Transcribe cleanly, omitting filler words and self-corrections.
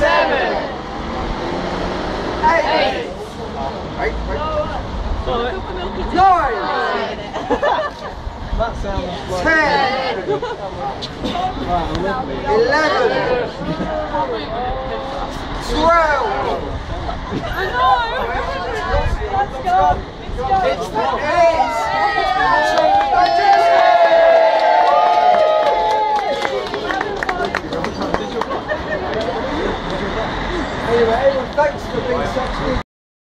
7, 8, 9, That sounds like 10, 11, 12. I know! Let's go! It's the A's!